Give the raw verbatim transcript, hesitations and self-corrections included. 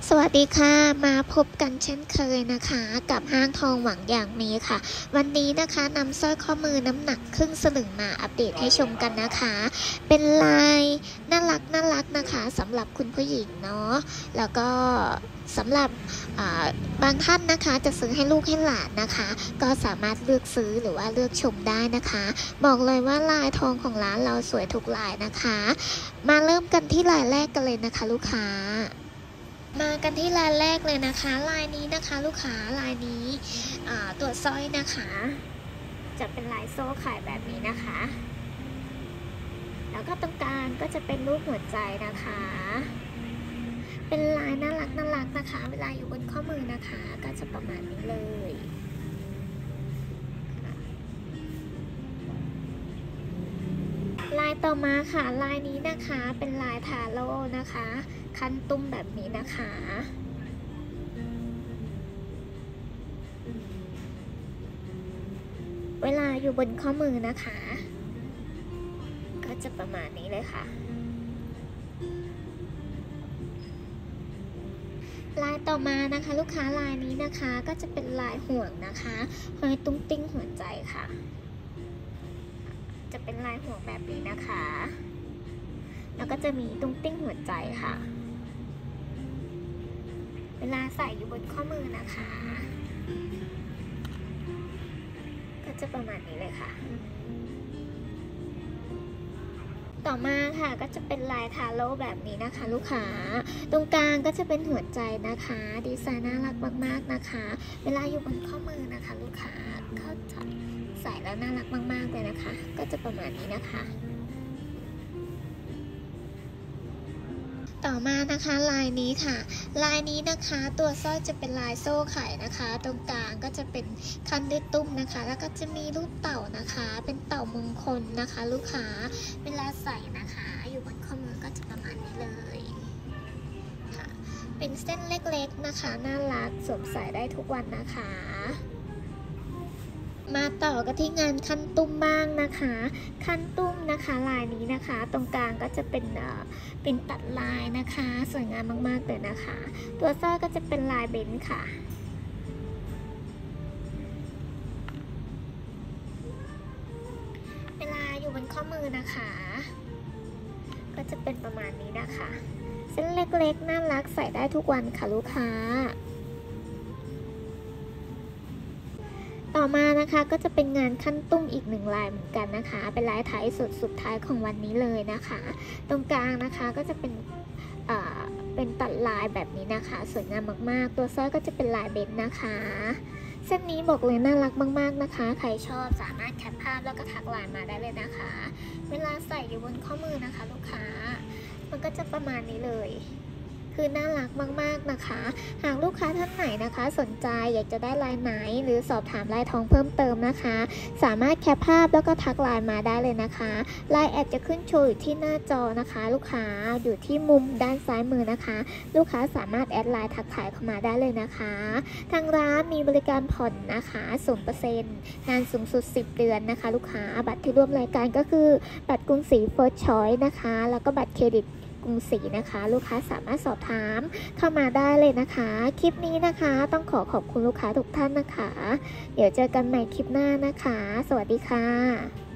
สวัสดีค่ะมาพบกันเช่นเคยนะคะกับห้างทองหวังอย่างมีค่ะวันนี้นะคะนำสร้อยข้อมือน้ำหนักครึ่งสลึงมาอัปเดตให้ชมกันนะคะเป็นลายน่ารักน่ารักนะคะสำหรับคุณผู้หญิงเนาะแล้วก็สำหรับบางท่านนะคะจะซื้อให้ลูกให้หลานนะคะก็สามารถเลือกซื้อหรือว่าเลือกชมได้นะคะบอกเลยว่าลายทองของร้านเราสวยทุกลายนะคะมาเริ่มกันที่ลายแรกกันเลยนะคะลูกค้ามากันที่ลายแรกเลยนะคะลายนี้นะคะลูกค้าลายนี้ตัวสร้อยนะคะจะเป็นลายโซ่ขายแบบนี้นะคะแล้วก็ตรงกลางก็จะเป็นรูปหัวใจนะคะเป็นลายน่ารักน่ารักนะคะเวลาอยู่บนข้อมือนะคะก็จะประมาณนี้เลยลายต่อมาค่ะลายนี้นะคะเป็นลายทาโร่นะคะคันตุ้มแบบนี้นะคะเวลาอยู่บนข้อมือนะคะก็จะประมาณนี้เลยค่ะลายต่อมานะคะลูกค้าลายนี้นะคะก็จะเป็นลายห่วงนะคะห้อยตุ้งติ้งหัวใจค่ะจะเป็นลายห่วงแบบนี้นะคะแล้วก็จะมีตุ้งติ้งหัวใจค่ะเวลาใส่อยู่บนข้อมือนะคะก็จะประมาณนี้เลยค่ะต่อมาค่ะก็จะเป็นลายทาโร่แบบนี้นะคะลูกค้าตรงกลางก็จะเป็นหัวใจนะคะดีไซน์น่ารักมากๆนะคะเวลาอยู่บนข้อมือนะคะลูกค้าเข้าใจใส่แล้วน่ารักมากๆเลยนะคะก็จะประมาณนี้นะคะต่อมานะคะลายนี้ค่ะลายนี้นะคะตัวสร้อยจะเป็นลายโซ่ไข่นะคะตรงกลางก็จะเป็นคันด้วยตุ้มนะคะแล้วก็จะมีรูปเต่านะคะเป็นเต่ามงคลนะคะลูกค้าเวลาใส่นะคะอยู่บนข้อมือก็จะประมาณนี้เลยค่ะเป็นเส้นเล็กๆนะคะน่ารักสวมใส่ได้ทุกวันนะคะมาต่อกันที่งานคันตุ้มบ้างนะคะคันตุ้มนะคะลายนี้นะคะตรงกลางก็จะเป็นเอ่อเป็นตัดลายนะคะสวยงามมากๆเลยนะคะตัวสร้อยก็จะเป็นลายเบนซ์ค่ะเวลาอยู่บนข้อมือนะคะก็จะเป็นประมาณนี้นะคะเส้นเล็กๆน่ารักใส่ได้ทุกวันค่ะลูกค้าต่อมานะคะก็จะเป็นงานขั้นตุ้มอีกหนึ่งลายเหมือนกันนะคะเป็นลายท้ายสุดสุดท้ายของวันนี้เลยนะคะตรงกลางนะคะก็จะเป็นอ่าเป็นตัดลายแบบนี้นะคะสวยงามมากๆตัวสร้อยก็จะเป็นลายเบนซ์นะคะเส้นนี้บอกเลยน่ารักมากๆนะคะใครชอบสามารถแคปภาพแล้วก็ทักไลน์มาได้เลยนะคะเวลาใส่อยู่บนข้อมือนะคะลูกค้ามันก็จะประมาณนี้เลยคือน่ารักมากๆนะคะหากลูกค้าท่านไหนนะคะสนใจอยากจะได้ลายไหนหรือสอบถามลายทองเพิ่มเติมนะคะสามารถแคปภาพแล้วก็ทักไลน์มาได้เลยนะคะไลน์แอดจะขึ้นโชว์อยู่ที่หน้าจอนะคะลูกค้าอยู่ที่มุมด้านซ้ายมือนะคะลูกค้าสามารถแอดไลน์ทักทายเข้ามาได้เลยนะคะทางร้านมีบริการผ่อนนะคะ ศูนย์เปอร์เซ็นต์ งานสูงสุดสิบเดือนนะคะลูกค้าบัตรที่ร่วมรายการก็คือบัตรกรุงศรีเฟิร์สชอยส์นะคะแล้วก็บัตรเครดิตกรุงศรีนะคะลูกค้าสามารถสอบถามเข้ามาได้เลยนะคะคลิปนี้นะคะต้องขอขอบคุณลูกค้าทุกท่านนะคะเดี๋ยวเจอกันใหม่คลิปหน้านะคะสวัสดีค่ะ